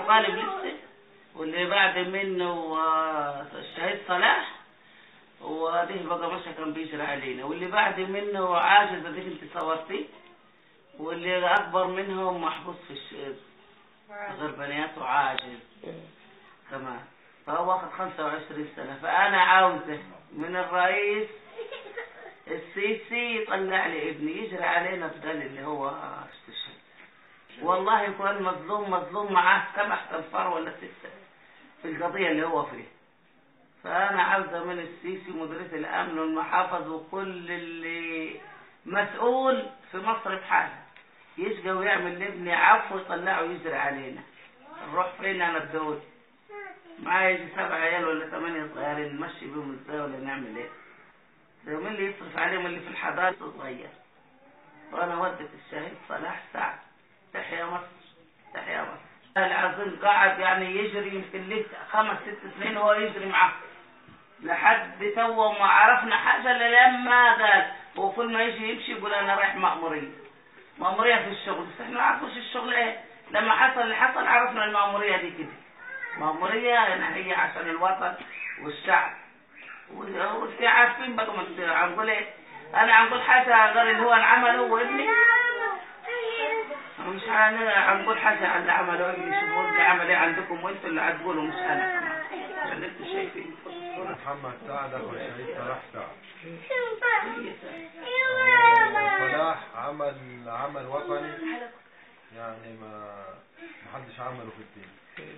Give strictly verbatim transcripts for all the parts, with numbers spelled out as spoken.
غالب لسه، واللي بعد منه الشهيد صلاح، وده بقى مشى كان بيجري علينا، واللي بعد منه عاجز اديك انت صورتي، واللي اكبر منهم محبوس في الشيب غير بنياته عاجز كمان، فهو واخد خمسة وعشرين سنة. فانا عاوزه من الرئيس السيسي يطلع لي ابني يجري علينا في ده اللي هو استشهد. والله يكون مظلوم مظلوم معاه سبع تنفار ولا ستة في القضية اللي هو فيها. فأنا عاوزة من السيسي ومديرية الأمن والمحافظ وكل اللي مسؤول في مصر بحاله يشقى ويعمل لابني عفو ويطلعه يجري علينا. نروح فين أنا الدول؟ معايا يجي سبع عيال ولا ثمانية صغيرين نمشي بيهم ازاي ولا نعمل ايه؟ ده مين اللي يصرف عليهم اللي في الحضارة صغير؟ وأنا ودت الشهيد صلاح سعد. تحيا مصر تحيا مصر. العظيم قاعد يعني يجري يمكن ليه خمس ست سنين وهو يجري معاه لحد تو ما عرفنا حاجه الا لما قال. وكل ما يجي يمشي يقول انا رايح مأموريه مأموريه في الشغل، بس احنا ما عرفوش الشغل ايه. لما حصل اللي حصل عرفنا المأموريه دي كده مأموريه يعني هي عشان الوطن والشعب، وانتوا عارفين بقى ما هنقول ايه. انا هنقول حاجه غير اللي هو عمله وابني، مش هنقول حاجه عن اللي عمله ابني. شوفوا ابني عمل ايه عندكم وانتوا اللي هتقولوا مش انا كمان عشان انتوا شايفين. محمد سعد اخو الشهيد صلاح سعد. صلاح عمل عمل وطني يعني ما محدش عمله في الدين،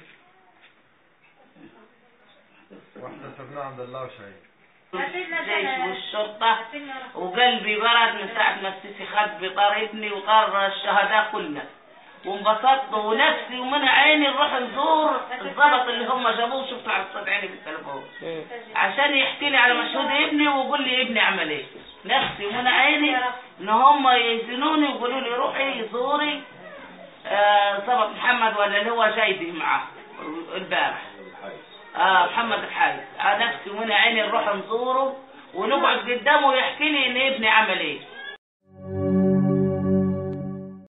واحتسبناه عند الله شهيد. الجيش والشرطة وقلبي برد من ساعة ما السيسي خد بطار ابني وطار الشهداء كلنا، وانبسطت ونفسي ومن عيني نروح نزور الضبط اللي هم جابوه. شفته على صوت عيني بالتليفون عشان يحكي لي على مشهود ابني ويقول لي ابني عمل ايه. نفسي ومن عيني ان هم يزنوني ويقولوا لي روحي زوري ضبط محمد ولا اللي هو جايبي معاه البارح اه محمد الحاج. اه نفسي ومن عيني نروح نزوره ونقعد قدامه ويحكي لي ان ابني عمل ايه.